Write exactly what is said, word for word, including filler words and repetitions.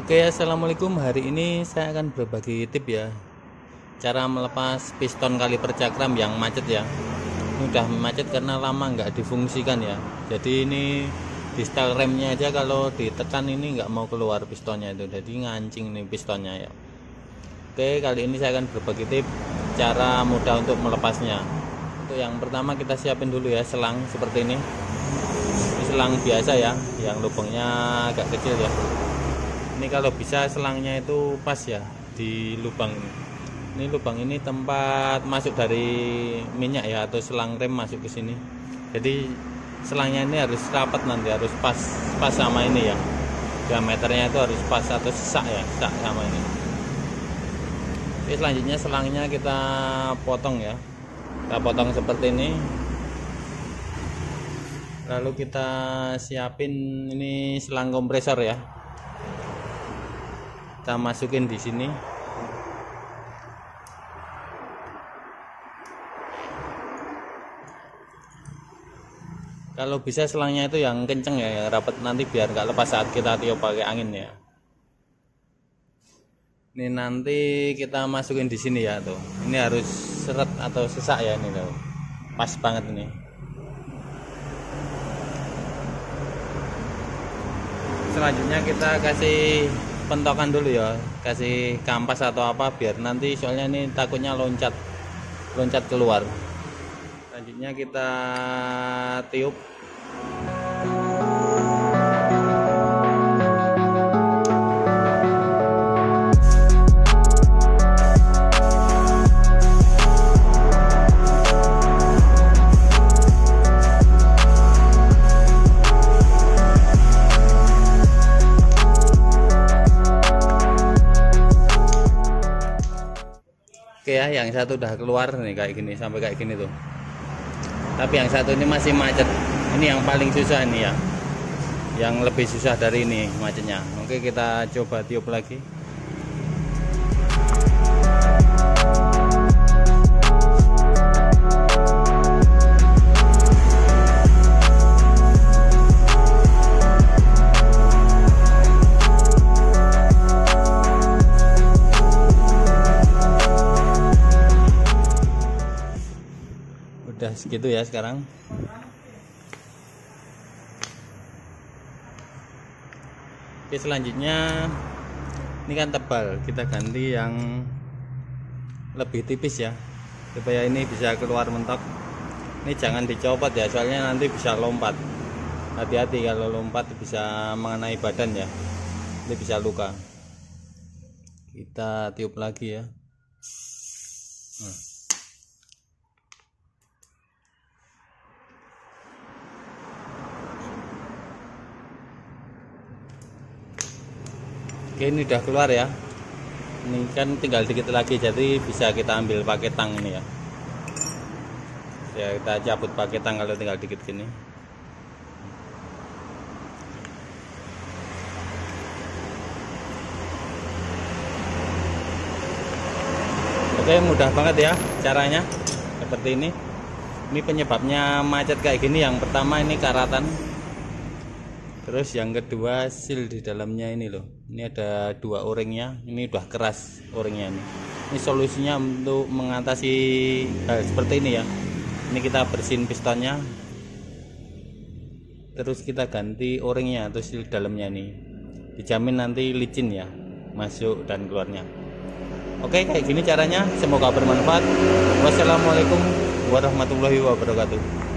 Oke, assalamualaikum. Hari ini saya akan berbagi tip ya, cara melepas piston kaliper cakram yang macet ya. Ini udah macet karena lama nggak difungsikan ya. Jadi ini di setel remnya aja, kalau ditekan ini nggak mau keluar pistonnya itu, jadi ngancing nih pistonnya ya. Oke, kali ini saya akan berbagi tip cara mudah untuk melepasnya. Untuk yang pertama, kita siapin dulu ya selang seperti ini. Ini selang biasa ya, yang lubangnya agak kecil ya. Ini kalau bisa selangnya itu pas ya di lubang ini. Ini lubang ini tempat masuk dari minyak ya, atau selang rem masuk ke sini. Jadi selangnya ini harus rapat, nanti harus pas pas sama ini ya. Diameternya itu harus pas atau sesak ya, sesak sama ini. Oke, selanjutnya selangnya kita potong ya. Kita potong seperti ini. Lalu kita siapin ini selang kompresor ya. Kita masukin di sini. Kalau bisa selangnya itu yang kenceng ya, yang rapat, nanti biar nggak lepas saat kita tiup pakai angin ya. Ini nanti kita masukin di sini ya tuh. Ini harus seret atau sesak ya ini tuh. Pas banget ini. Selanjutnya kita kasih pentokan dulu ya, kasih kampas atau apa, biar nanti soalnya ini takutnya loncat loncat keluar. Selanjutnya kita tiup. Oke ya, yang satu udah keluar nih kayak gini, sampai kayak gini tuh. Tapi yang satu ini masih macet. Ini yang paling susah ini ya. Yang lebih susah dari ini macetnya. Oke, kita coba tiup lagi. Udah segitu ya sekarang. Oke, selanjutnya ini kan tebal, kita ganti yang lebih tipis ya, supaya ini bisa keluar mentok. Ini jangan dicopot ya, soalnya nanti bisa lompat. Hati-hati kalau lompat bisa mengenai badan ya, ini bisa luka. Kita tiup lagi ya. Nah. Oke, ini udah keluar ya. Ini kan tinggal dikit lagi, jadi bisa kita ambil pakai tang ini ya. Ya, kita cabut pakai tang kalau tinggal dikit gini. Oke, mudah banget ya caranya. Seperti ini. Ini penyebabnya macet kayak gini. Yang pertama ini karatan. Terus yang kedua seal di dalamnya ini loh. Ini ada dua o-ringnya. Ini udah keras o-ringnya ini. Ini solusinya untuk mengatasi hal seperti ini ya. Ini kita bersihin pistonnya. Terus kita ganti o-ringnya atau seal dalamnya ini. Dijamin nanti licin ya, masuk dan keluarnya. Oke, kayak gini caranya. Semoga bermanfaat. Wassalamualaikum warahmatullahi wabarakatuh.